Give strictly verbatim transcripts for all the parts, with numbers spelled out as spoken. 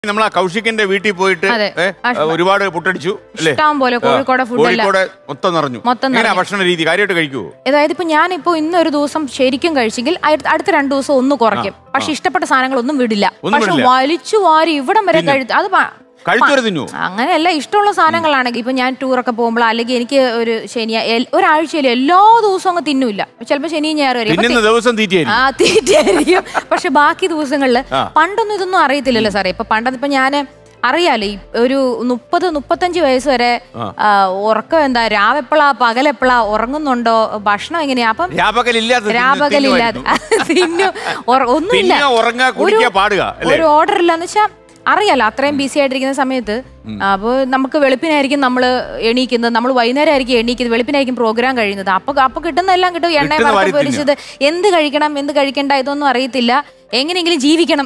നമ്മൾ ആ കൗശിക്കിന്റെ വീട്ടിൽ പോയിട്ട് ഒരുപാട് പുട്ടടിച്ചു അല്ലേ? കോഴിക്കോട് മൊത്തം നിറഞ്ഞു. ഭക്ഷണ രീതി കാര്യമായിട്ട് കഴിക്കുവോ? അതായത് ഇപ്പൊ ഞാനിപ്പോ ഇന്നൊരു ദിവസം ശരിക്കും കഴിച്ചെങ്കിൽ അടുത്ത രണ്ടു ദിവസം ഒന്ന് കുറയ്ക്കും. പക്ഷെ ഇഷ്ടപ്പെട്ട സാധനങ്ങളൊന്നും വിടില്ല. പക്ഷെ വലിച്ചു വാരി ഇവിടം വരെ കഴിച്ചു. അത് അങ്ങനെയല്ല, ഇഷ്ടമുള്ള സാധനങ്ങളാണെങ്കിൽ ഇപ്പൊ ഞാൻ ടൂറൊക്കെ പോകുമ്പോൾ അല്ലെങ്കിൽ എനിക്ക് ഒരു ശനി ഒരാഴ്ചയിൽ എല്ലാ ദിവസവും അങ്ങ് തിന്നൂല്ല. ചിലപ്പോ ശനി ഞായർ വരും ആ തീറ്റയായിരിക്കും. പക്ഷെ ബാക്കി ദിവസങ്ങളില് പണ്ടൊന്നും ഇതൊന്നും അറിയത്തില്ലല്ലോ സാറേ. ഇപ്പൊ പണ്ടത് ഇപ്പൊ ഞാന് അറിയാലോ, ഒരു മുപ്പത് മുപ്പത്തഞ്ച് വയസ്സ് വരെ ഉറക്കം എന്താ, രാവെപ്പളാ പകലെപ്പളാ ഉറങ്ങുന്നുണ്ടോ, ഭക്ഷണം എങ്ങനെയാ, അപ്പം രാപകലില്ലാതെ തിന്നു ഒന്നുമില്ല, ഒരു ഓർഡർ ഇല്ലാന്ന് വെച്ചാ അറിയാലോ. അത്രയും ബിസി ആയിട്ടിരിക്കുന്ന സമയത്ത് അപ്പോൾ നമുക്ക് വെളുപ്പിനായിരിക്കും നമ്മൾ എണീക്കുന്നത്, നമ്മൾ വൈകുന്നേരം ആയിരിക്കും എണീക്കുന്നത്, വെളുപ്പിനായിരിക്കും പ്രോഗ്രാം കഴിയുന്നത്. അപ്പൊ അപ്പൊ കിട്ടുന്നതെല്ലാം കിട്ടും. എണ്ണ വറുത്ത് പൊരിച്ചത്, എന്ത് കഴിക്കണം എന്ത് കഴിക്കണ്ട ഇതൊന്നും അറിയത്തില്ല. എങ്ങനെയെങ്കിലും ജീവിക്കണം.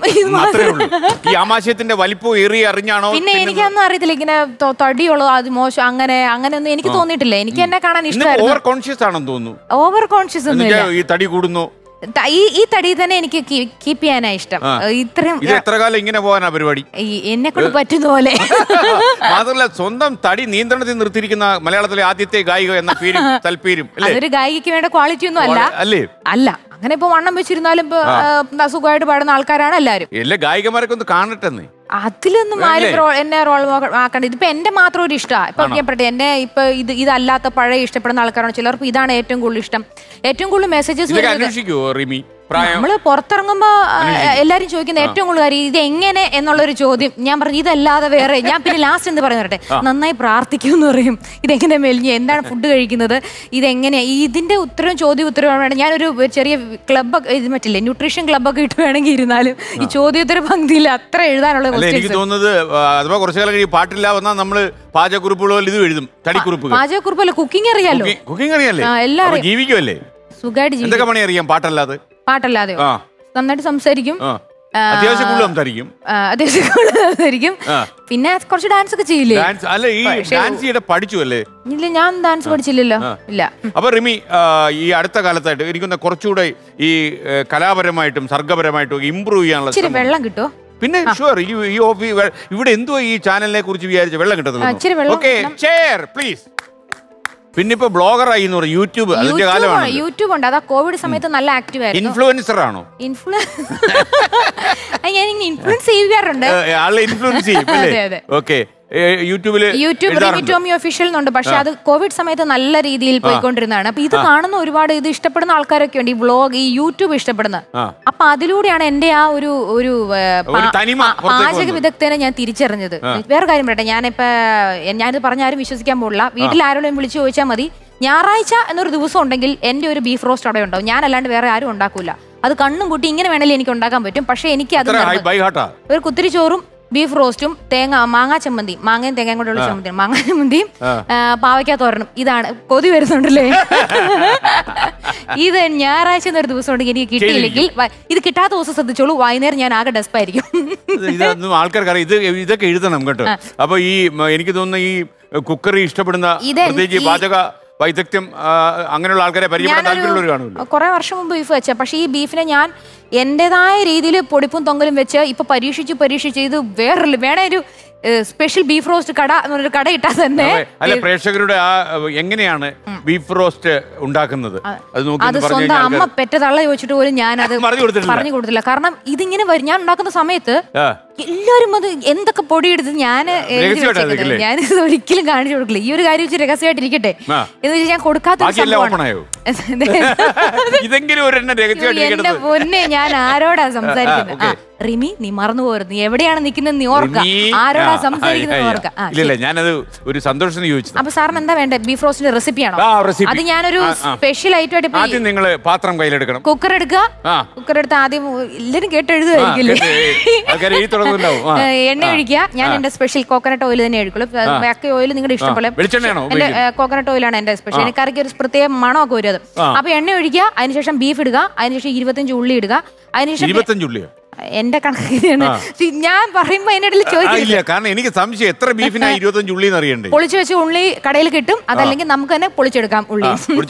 പിന്നെ എനിക്കൊന്നും അറിയത്തില്ല ഇങ്ങനെ തടിയുള്ളൂ അത് മോശം അങ്ങനെ അങ്ങനെയൊന്നും എനിക്ക് തോന്നിയിട്ടില്ല. എനിക്ക് എന്നെ കാണാൻ ഇഷ്ടമായിരുന്നു. ഓവർ കോൺഷ്യസ് ഒന്നും ഇല്ല. ഈ ഈ തടി തന്നെ എനിക്ക് കീപ്പ് ചെയ്യാനാ ഇഷ്ടം. ഇത്രയും എത്ര കാലം ഇങ്ങനെ പോകാനാ പരിപാടി? എന്നെ കൊണ്ട് പറ്റുന്ന പോലെ. മാത്രമല്ല സ്വന്തം തടി നിയന്ത്രണത്തിൽ നിർത്തിയിരിക്കുന്ന മലയാളത്തിലെ ആദ്യത്തെ ഗായിക എന്ന പേരും തൽപ്പേരും. അതൊരു ഗായികയ്ക്ക് വേണ്ട ക്വാളിറ്റി ഒന്നും അല്ല അല്ലേ? അല്ല, അങ്ങനെ ഇപ്പൊ വണ്ണം വെച്ചിരുന്നാലും ഇപ്പൊ സുഖമായിട്ട് പാടുന്ന ആൾക്കാരാണ് എല്ലാരും. എല്ലാ ഗായികമാരൊക്കെ ഒന്ന് കാണട്ടെ. അതിലൊന്നും ആരും എന്നെ റോൾ ആക്കണ്ട. ഇതിപ്പോ എന്റെ മാത്രം ഒരു ഇഷ്ടമാണ്. ഇപ്പൊ ഞാൻ എന്നെ ഇപ്പൊ ഇത് ഇതല്ലാത്ത പഴയ ഇഷ്ടപ്പെടുന്ന ആൾക്കാരാണ്. ചിലർക്ക് ഇതാണ് ഏറ്റവും കൂടുതൽ ഇഷ്ടം. ഏറ്റവും കൂടുതൽ മെസ്സേജസ് നമ്മള് പുറത്തിറങ്ങുമ്പോ എല്ലാരും ചോദിക്കുന്ന ഏറ്റവും കൂടുതൽ കാര്യം ഇത് എങ്ങനെ എന്നുള്ളൊരു ചോദ്യം. ഞാൻ പറഞ്ഞു ഇതല്ലാതെ വേറെ. ഞാൻ പിന്നെ ലാസ്റ്റ് എന്ത് പറയുന്ന പറയട്ടെ, നന്നായി പ്രാർത്ഥിക്കും എന്ന് പറയും. ഇതെങ്ങനെ മെലിഞ്ഞ്, എന്താണ് ഫുഡ് കഴിക്കുന്നത്, ഇതെങ്ങനെയാ, ഇതിന്റെ ഉത്തരവും ചോദ്യം ഉത്തരവും വേണം. ഞാനൊരു ചെറിയ ക്ലബ്ബൊക്കെ ഇത് മറ്റില്ലേ ന്യൂട്രീഷൻ ക്ലബ്ബൊക്കെ ഇട്ട് വേണമെങ്കിൽ ഇരുന്നാലും ഈ ചോദ്യോത്തര പങ്ക്തിയിൽ അത്ര എഴുതാനുള്ള എനിക്ക് തോന്നുന്നത് അഥവാ കുറച്ചു കാലം കഴിയും പാട്ടില്ല വന്നാൽ നമ്മള് പാചകക്കുറിപ്പുകൾ ഇത് എഴുതും. തടിക്കുറിപ്പ് പാചകക്കുറിപ്പല്ല, കുക്കിംഗ് അറിയാലോ. കുക്കിംഗ് അറിയാലേ? എല്ലാവരും ജീവിക്കുമല്ലേ? സുഖമായിട്ട് എന്തൊക്കെ പണി അറിയാം പാട്ടല്ലാതെ? പാട്ടല്ലാതെ നന്നായിട്ട് സംസാരിക്കും, അത്യാവശ്യം കൂടുതൽ സംസാരിക്കും, അത്യാവശ്യം കൂടുതൽ സംസാരിക്കും. പിന്നെ കുറച്ച് ഡാൻസ് ഒക്കെ ചെയ്യില്ലേ? പഠിച്ചു അല്ലേ? ഇല്ല, ഞാൻ ഡാൻസ് പഠിച്ചില്ലല്ലോ. ഇല്ല. അപ്പൊ റിമി ഈ അടുത്ത കാലത്തായിട്ട് എനിക്കൊന്ന് കുറച്ചുകൂടെ ഈ കലാപരമായിട്ടും സർഗപരമായിട്ടും ഇമ്പ്രൂവ് ചെയ്യാനുള്ള വെള്ളം കിട്ടുമോ? പിന്നെ ഷുവർ. ഈ ഇവിടെ എന്തോ ഈ ചാനലിനെ കുറിച്ച് വിചാരിച്ച വെള്ളം കിട്ടുന്നത്. Okay, chair please. പിന്നെ ഇപ്പൊ ബ്ലോഗറായി എന്ന് പറയും, യൂട്യൂബ് അതിന്റെ കാലമാണ്. യൂട്യൂബ് ഉണ്ട്, അതാ കോവിഡ് സമയത്ത് നല്ല ആക്റ്റീവ് ആയിരുന്നു. ഇൻഫ്ലുവൻസർ ആണോ? ഞാൻ ഇൻഫ്ലുവൻസ് ചെയ്യാറുണ്ട്. ഇൻഫ്ലുവൻസ് ചെയ്യും. ഓക്കെ, യൂട്യൂബില് യൂട്യൂബ് റിമി ടോമി ഒഫീഷ്യൽ എന്നുണ്ട്. പക്ഷെ അത് കോവിഡ് സമയത്ത് നല്ല രീതിയിൽ പോയിക്കൊണ്ടിരുന്നതാണ്. അപ്പൊ ഇത് കാണുന്ന ഒരുപാട് ഇത് ഇഷ്ടപ്പെടുന്ന ആൾക്കാരൊക്കെ ഉണ്ട്, ഈ വ്ളോഗ് ഈ യൂട്യൂബ് ഇഷ്ടപ്പെടുന്ന. അപ്പൊ അതിലൂടെയാണ് എന്റെ ആ ഒരു ഒരു പാചക വിദഗ്ധനെ ഞാൻ തിരിച്ചറിഞ്ഞത്. വേറെ കാര്യം പറയട്ടെ, ഞാനിപ്പോ ഞാനിത് പറഞ്ഞാരും വിശ്വസിക്കാൻ പോകില്ല. വീട്ടിൽ ആരോടും വിളിച്ചു ചോദിച്ചാൽ മതി, ഞായറാഴ്ച എന്നൊരു ദിവസം ഉണ്ടെങ്കിൽ എന്റെ ഒരു ബീഫ് റോസ്റ്റ് അവിടെ ഉണ്ടാവും. ഞാൻ അല്ലാണ്ട് വേറെ ആരും ഉണ്ടാക്കൂല. അത് കണ്ണും കൂട്ടി ഇങ്ങനെ വേണമെങ്കിൽ എനിക്ക് ഉണ്ടാക്കാൻ പറ്റും. പക്ഷെ എനിക്ക് അത് ഒരു കുത്തിരി ചോറും ബീഫ് റോസ്റ്റും തേങ്ങ മാങ്ങാ ചമ്മന്തി, മാങ്ങയും തേങ്ങയും കൊണ്ടുള്ള ചമ്മന്തി, മാങ്ങാ ചമ്മന്തിയും പാവയ്ക്ക തോരനും. ഇതാണ് കൊതി വരുന്നുണ്ടല്ലേ? ഇത് ഞായറാഴ്ച എന്നൊരു ദിവസം ഉണ്ടെങ്കിൽ എനിക്ക് കിട്ടിയില്ലെങ്കിൽ, ഇത് കിട്ടാത്ത ദിവസം ശ്രദ്ധിച്ചോളൂ, വൈകുന്നേരം ഞാൻ ആകെ ഡെസ്പായിരിക്കും. ഇതൊന്നും ആൾക്കാർക്ക് ഇത് ഇതൊക്കെ എഴുതണം കേട്ടോ. അപ്പൊ ഈ എനിക്ക് തോന്നുന്നു ഈ കുക്കറി ഇഷ്ടപ്പെടുന്ന പാചക വൈദഗ്ധ്യം അങ്ങനെയുള്ള ആൾക്കാരെ പരിചയപ്പെടാൻ താല്പര്യമുള്ളവർ കാണുമല്ലോ. കുറെ വർഷം മുമ്പ് ബീഫ് വെച്ച, പക്ഷേ ഈ ബീഫിനെ ഞാൻ എന്റേതായ രീതിയിൽ പൊടിപ്പും തൊങ്കലും വെച്ച് ഇപ്പൊ പരീക്ഷിച്ച് പരീക്ഷിച്ച് ഇത് വേറെ വേണ ഒരു സ്പെഷ്യൽ ബീഫ് റോസ്റ്റ് കട എന്നൊരു കട ഇട്ടാൽ തന്നെ. അല്ല, പ്രേക്ഷകരുടെ ആ എങ്ങനെയാണ് ബീഫ് റോസ്റ്റ് ഉണ്ടാക്കുന്നത് അത് സ്വന്തം അമ്മ പെറ്റ തള്ള ചോദിച്ചിട്ട് പോലും ഞാൻ അത് പറഞ്ഞു കൊടുത്തില്ല. കാരണം ഇതിങ്ങനെ വരും, ഞാൻ ഉണ്ടാക്കുന്ന സമയത്ത് എല്ലാരും അത് എന്തൊക്കെ പൊടിയെടുത്ത് ഞാൻ ഞാൻ ഒരിക്കലും കാണിച്ചു കൊടുക്കില്ല. ഈ ഒരു കാര്യം വെച്ച് രഹസ്യമായിട്ടിരിക്കട്ടെ എന്ന് വെച്ചാൽ ഞാൻ കൊടുക്കാത്ത എന്റെ പൊന്നെ. ഞാൻ ആരോടാ സംസാരിക്കുന്നത്? റിമി, നീ മറന്നു പോരുത്, നീ എവിടെയാണ് നിൽക്കുന്നത് നീ ഓർക്ക, ആരോടാ സംസാരിക്കുന്നത് ഓർക്ക. ഞാനത് ഒരു സന്തോഷത്തിന് ചോദിച്ചു. അപ്പൊ സാറിന് എന്താ വേണ്ടേ? ബീഫ് റോസ്റ്റിന്റെ റെസിപ്പിയാണോ? അത് ഞാനൊരു സ്പെഷ്യൽ ഐറ്റം ആയിട്ട് നിങ്ങൾ പാത്രം കയ്യിലെടുക്കണം, കുക്കർ എടുക്കുക. കുക്കർ എടുത്ത് ആദ്യം എല്ലാരും കേട്ടെഴുതുമായിരിക്കില്ലേ, എണ്ണ ഒഴിക്കുക. ഞാൻ എന്റെ സ്പെഷ്യൽ കോക്കനട്ട് ഓയിൽ തന്നെ ഒഴിക്കുള്ളൂ. ബാക്കി ഓയിൽ നിങ്ങളുടെ ഇഷ്ടംപോലെ. എന്റെ കോക്കനട്ട് ഓയിലാണ് എന്റെ സ്പെഷ്യൽ. എനിക്ക് കറിക്ക് ഒരു പ്രത്യേക മണമൊക്കെ വരും അത്. അപ്പൊ എണ്ണ ഒഴിക്കുക, അതിനുശേഷം ബീഫ് ഇടുക, അതിനുശേഷം ഇരുപത്തഞ്ച് ഉള്ളി ഇടുക, അതിനുശേഷം എന്റെ കണക്കിന് ഞാൻ പറയുമ്പോ അതിനിടയിൽ ചോദിക്കില്ല. കാരണം എനിക്ക് സംശയം എത്ര ബീഫിനാ ഇരുപത്തഞ്ച് ഉള്ളി അറിയണ്ടേ. പൊളിച്ചു വെച്ച് ഉള്ളി കടയിൽ കിട്ടും, അതല്ലെങ്കിൽ നമുക്ക് തന്നെ പൊളിച്ചെടുക്കാം ഉള്ളി.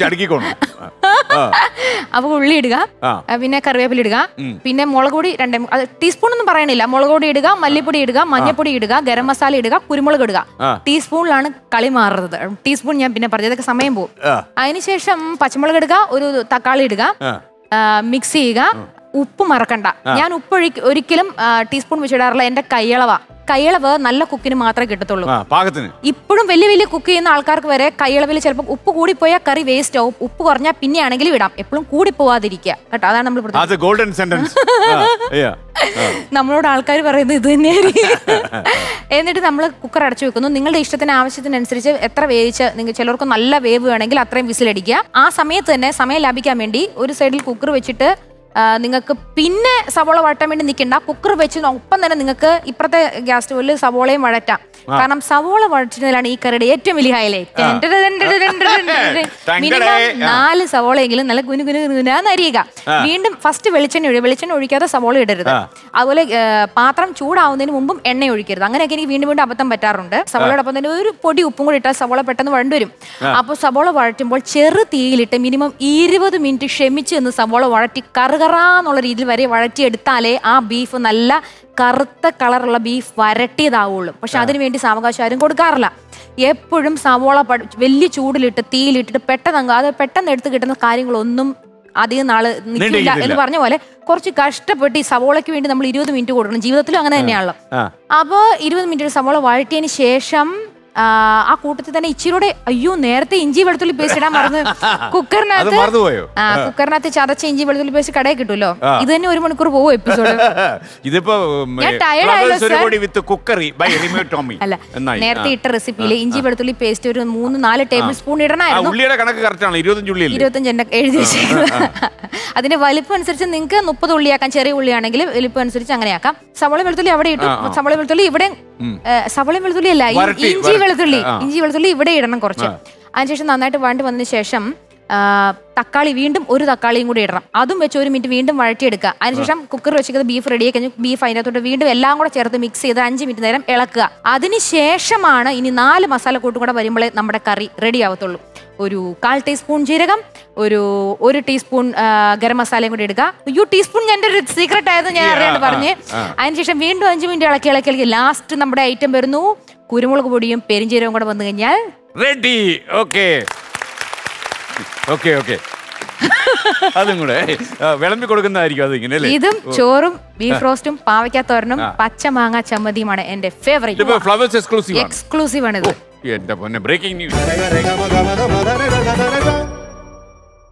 അപ്പൊ ഉള്ളി ഇടുക, പിന്നെ കറിവേപ്പില ഇടുക, പിന്നെ മുളക് പൊടി രണ്ടേ ടീസ്പൂൺ ഒന്നും പറയണില്ല. മുളക് പൊടി ഇടുക, മല്ലിപ്പൊടി ഇടുക, മഞ്ഞപ്പൊടി ഇടുക, ഗരം മസാല ഇടുക, കുരുമുളക് ഇടുക. ടീസ്പൂണിലാണ് കളി മാറുന്നത്. ടീസ്പൂൺ ഞാൻ പിന്നെ പറഞ്ഞു, ഇതൊക്കെ സമയം പോകും. അതിനുശേഷം പച്ചമുളക് ഇടുക, ഒരു തക്കാളി ഇടുക, മിക്സ് ചെയ്യുക. ഉപ്പ് മറക്കണ്ട. ഞാൻ ഉപ്പ് ഒരിക്കലും ടീസ്പൂൺ വെച്ചിടാറില്ല. എന്റെ കൈയളവ കൈയളവ് നല്ല കുക്കിന് മാത്രമേ കിട്ടത്തുള്ളൂ. ഇപ്പോഴും വലിയ വലിയ കുക്ക് ചെയ്യുന്ന ആൾക്കാർക്ക് വരെ കൈയളവിൽ ചിലപ്പോൾ ഉപ്പ് കൂടിപ്പോയാൽ കറി വേസ്റ്റ് ആവും. ഉപ്പ് കുറഞ്ഞാൽ പിന്നെ ആണെങ്കിലും ഇടാം. എപ്പോഴും കൂടി പോവാതിരിക്കുക കേട്ടോ. അതാണ് നമ്മൾ നമ്മളോട് ആൾക്കാർ പറയുന്നത് ഇത് തന്നെയായിരിക്കും. എന്നിട്ട് നമ്മൾ കുക്കർ അടച്ചു വെക്കുന്നു. നിങ്ങളുടെ ഇഷ്ടത്തിന് ആവശ്യത്തിനനുസരിച്ച് എത്ര വേവിച്ച്, നിങ്ങൾ ചിലർക്ക് നല്ല വേവ് വേണമെങ്കിൽ അത്രയും വിസിലടിക്കുക. ആ സമയത്ത് തന്നെ സമയം ലാഭിക്കാൻ വേണ്ടി ഒരു സൈഡിൽ കുക്കർ വെച്ചിട്ട് നിങ്ങൾക്ക് പിന്നെ സവോള വഴറ്റാൻ വേണ്ടി നിൽക്കണ്ട. കുക്കർ വെച്ച് ഒപ്പം തന്നെ നിങ്ങൾക്ക് ഇപ്പുറത്തെ ഗ്യാസ് സ്റ്റോവിൽ സവോളയും വഴറ്റാം. കാരണം സവോള വഴറ്റുന്നതിലാണ് ഈ കറിയുടെ ഏറ്റവും വലിയ ഹൈലൈറ്റ്. മിനിമം നാല് സവോളയെങ്കിലും നല്ല കുനു കുനു കുനാന്ന് അരിയുക. വീണ്ടും ഫസ്റ്റ് വെളിച്ചെണ്ണ ഒഴിക്കുക. വെളിച്ചെണ്ണ ഒഴിക്കാതെ സവോള ഇടരുത്. അതുപോലെ പാത്രം ചൂടാവുന്നതിന് മുമ്പും എണ്ണ ഒഴിക്കരുത്. അങ്ങനെയൊക്കെ എനിക്ക് വീണ്ടും വീണ്ടും അബദ്ധം പറ്റാറുണ്ട്. സവോളയോടൊപ്പം തന്നെ ഒരു പൊടി ഉപ്പും കൂടി ഇട്ടാൽ സവോള പെട്ടെന്ന് വഴണ്ടു വരും. അപ്പോൾ സവോള വഴറ്റുമ്പോൾ ചെറു തീയിലിട്ട് മിനിമം ഇരുപത് മിനിറ്റ് ക്ഷമിച്ച് നിന്ന് സവോള വഴറ്റി കറുകറാന്നുള്ള രീതിയിൽ വരെ വഴറ്റിയെടുത്താലേ ആ ബീഫ് നല്ല കറുത്ത കളറുള്ള ബീഫ് വരട്ടിയതാവുള്ളൂ. പക്ഷെ അതിനുവേണ്ടി സാവകാശം ആരും കൊടുക്കാറില്ല. എപ്പോഴും സവോള വലിയ ചൂടിലിട്ട് തീയിലിട്ടിട്ട് പെട്ടെന്ന് അത് പെട്ടെന്ന് എടുത്ത് കിട്ടുന്ന കാര്യങ്ങളൊന്നും അധികം നാള് നിൽക്കില്ല എന്ന് പറഞ്ഞ പോലെ കുറച്ച് കഷ്ടപ്പെട്ട് ഈ സവോളയ്ക്ക് വേണ്ടി നമ്മൾ ഇരുപത് മിനിറ്റ് കൊടുക്കണം. ജീവിതത്തിലും അങ്ങനെ തന്നെയാണല്ലോ. അപ്പൊ ഇരുപത് മിനിറ്റ് സവോള വഴറ്റിയതിന് ശേഷം ആ കൂട്ടത്തിൽ തന്നെ ഇച്ചിരൂടെ അയ്യോ നേരത്തെ ഇഞ്ചി വെളുത്തുള്ളി പേസ്റ്റ് ഇടാൻ മറന്ന് കുക്കറിനകത്ത് ആ കുക്കറിനകത്ത് ചതച്ച ഇഞ്ചി വെളുത്തുള്ളി പേസ്റ്റ് കടയിൽ കിട്ടുമല്ലോ. ഇത് തന്നെ ഒരു മണിക്കൂർ പോകും എപ്പിസോഡ്. അല്ല നേരത്തെ ഇട്ട റെസിപ്പിയിൽ ഇഞ്ചി വെളുത്തുള്ളി പേസ്റ്റ് ഒരു മൂന്ന് നാല് ടേബിൾ സ്പൂൺ ഇടണമായിരുന്നു. ഇരുപത്തഞ്ച് എന്നെ എഴുതി വെച്ചേക്കുന്നത്. അതിന്റെ വലിപ്പം അനുസരിച്ച് നിങ്ങൾക്ക് മുപ്പത് ഉള്ളിയാക്കാം. ചെറിയ ഉള്ളിയാണെങ്കിൽ വലിപ്പം അനുസരിച്ച് അങ്ങനെയാക്കാം. സവോള വെളുത്തുള്ളി അവിടെ ഇട്ടു. സവോള വെളുത്തുള്ളി ഇവിടെ സവോള വെളുത്തുള്ളി അല്ല ഇഞ്ചി വെളുത്തുള്ളി ഇഞ്ചി വെളുത്തുള്ളി ഇവിടെ ഇടണം കുറച്ച്. അതിനുശേഷം നന്നായിട്ട് വഴണ്ടി വന്നതിന് ശേഷം തക്കാളി വീണ്ടും ഒരു തക്കാളിയും കൂടി ഇടണം. അതും വെച്ച് ഒരു മിനിറ്റ് വീണ്ടും വഴറ്റിയെടുക്കുക. അതിനുശേഷം കുക്കർ വെച്ചിട്ട് ബീഫ് റെഡി ആയി കഴിഞ്ഞു. ബീഫ് അതിനകത്തോട്ട് വീണ്ടും എല്ലാം കൂടെ ചേർത്ത് മിക്സ് ചെയ്ത് അഞ്ച് മിനിറ്റ് നേരം ഇളക്കുക. അതിനുശേഷമാണ് ഇനി നാല് മസാല കൂട്ടും കൂടെ വരുമ്പോഴേ നമ്മുടെ കറി റെഡി ആവത്തുള്ളൂ. ഒരു കാൽ ടീസ്പൂൺ ജീരകം, ഒരു ഒരു ടീസ്പൂൺ ഗരം മസാലയും കൂടി എടുക്കുക. യു ടീസ്പൂൺ ഞാൻ ഒരു സീക്രട്ട് ആയത് ഞാൻ അറിയാണ്ട് പറഞ്ഞ്. അതിനുശേഷം വീണ്ടും അഞ്ച് മിനിറ്റ് ഇളക്കി ഇളക്കി ഇളക്കി ലാസ്റ്റ് നമ്മുടെ ഐറ്റം വരുന്നു. കുരുമുളക് പൊടിയും പെരിഞ്ചീരവും കൂടെ വന്നു കഴിഞ്ഞാൽ റെഡി. ഓക്കെ ഓക്കെ ഓക്കെ അതും കൂടെ വിളമ്പി കൊടുക്കുന്നതായിരിക്കും അത് ഇങ്ങനെ. ഇതും ചോറും ബീഫ് റോസ്റ്റും പാവയ്ക്കാത്തോരനും പച്ച മാങ്ങ ചമ്മന്തിയുമാണ് എന്റെ ഫേവറേറ്റ്. ഫ്ലവേഴ്സ് എക്സ്ക്ലൂസീവ് എക്സ്ക്ലൂസീവ് ആണ് ഇത്. എന്റെ പൊന്നെ ബ്രേക്കിംഗ് ന്യൂസ്.